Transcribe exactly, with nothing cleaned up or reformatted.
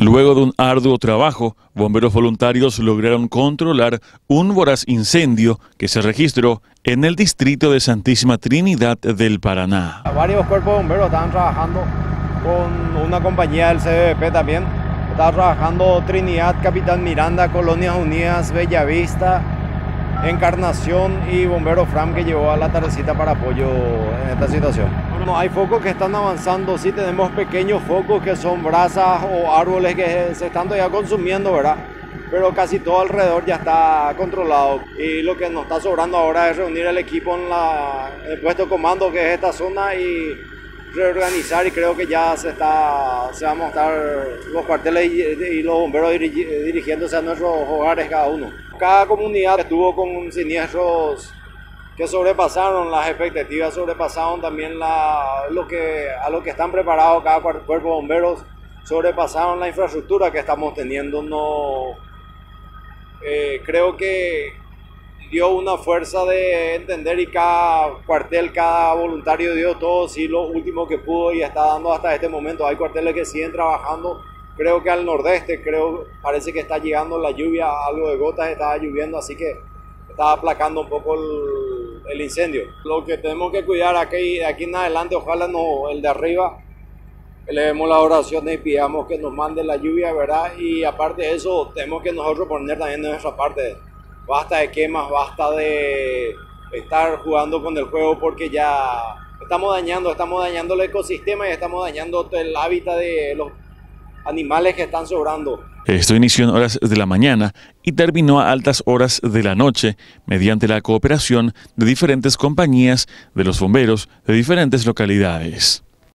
Luego de un arduo trabajo, bomberos voluntarios lograron controlar un voraz incendio que se registró en el distrito de Santísima Trinidad del Paraná. Varios cuerpos de bomberos estaban trabajando con una compañía del C B P también. Estaba trabajando Trinidad, Capitán Miranda, Colonias Unidas, Bellavista, Encarnación y Bombero Fram, que llegó a la tardecita para apoyo en esta situación. Bueno, hay focos que están avanzando, sí tenemos pequeños focos que son brasas o árboles que se están todavía consumiendo, ¿verdad? Pero casi todo alrededor ya está controlado. Y lo que nos está sobrando ahora es reunir el equipo en, la, en el puesto de comando, que es esta zona, y reorganizar, y creo que ya se está se van a estar los cuarteles y, y los bomberos dirigi, dirigiéndose a nuestros hogares cada uno. Cada comunidad estuvo con siniestros que sobrepasaron las expectativas, sobrepasaron también la, lo que, a lo que están preparados cada cuerpo de bomberos, sobrepasaron la infraestructura que estamos teniendo. No, eh, creo que dio una fuerza de entender, y cada cuartel, cada voluntario dio todo, sí, lo último que pudo, y está dando hasta este momento. Hay cuarteles que siguen trabajando, creo que al nordeste, creo, parece que está llegando la lluvia, algo de gotas estaba lloviendo, así que está aplacando un poco el, el incendio. Lo que tenemos que cuidar aquí, aquí en adelante, ojalá no, el de arriba, elevemos la oración y pidamos que nos mande la lluvia, ¿verdad? Y aparte de eso, tenemos que nosotros poner también de nuestra parte. Basta de quemas, basta de estar jugando con el juego, porque ya estamos dañando, estamos dañando el ecosistema y estamos dañando el hábitat de los animales que están sobrando. Esto inició en horas de la mañana y terminó a altas horas de la noche mediante la cooperación de diferentes compañías de los bomberos de diferentes localidades.